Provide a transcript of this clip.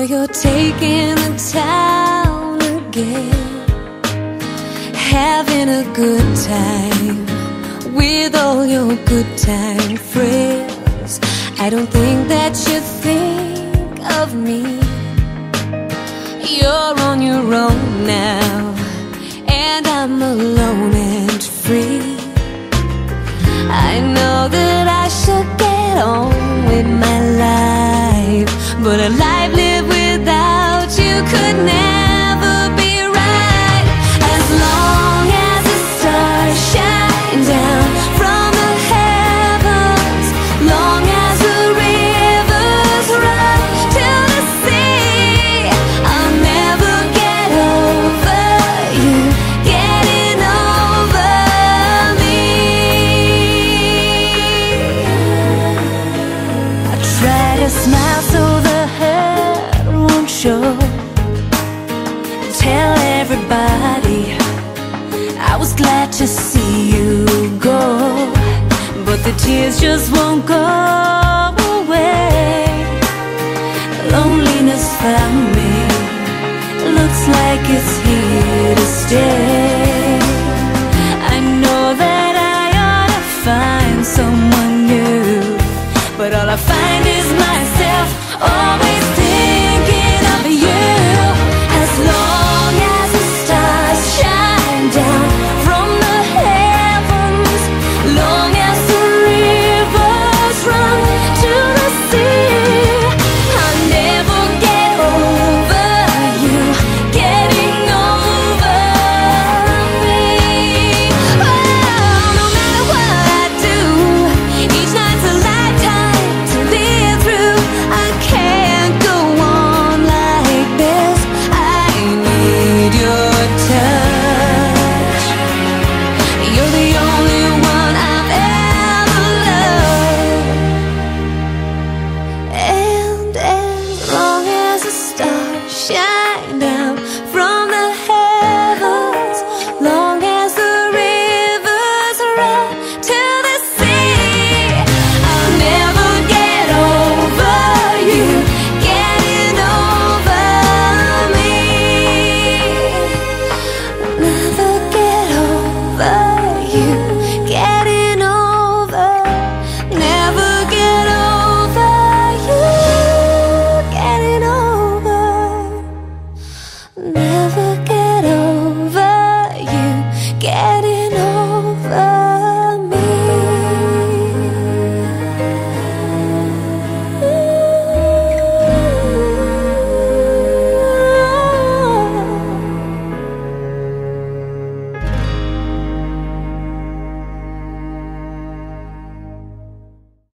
you're taking the town again, having a good time with all your good time friends. I don't think that you think of me. You're on your own now, and I'm alone and free. I know that I should get on with my life, but a life lived without you could never be right. As long as the stars shine down from the heavens, long as the rivers run to the sea, I'll never get over you getting over me. I try to smile so the hurt won't show. Tell everybody I was glad to see you go, but the tears just won't go away. Loneliness found me, looks like it's here to stay. I know that I ought to find someone new, but all I find is myself, always thinking of you. As long as the stars shine down from the heavens, long as the rivers run to the sea, I'll never get over you getting over me. Oh, no matter what I do, each night's a lifetime to live through. I can't go on like this. I need your touch. You're the only one I've ever loved. And as long as the stars shine down from the heavens, long as the rivers run to the sea, I'll never get over you getting over me. Never get over you getting over. Never get over you getting over. Never get over you getting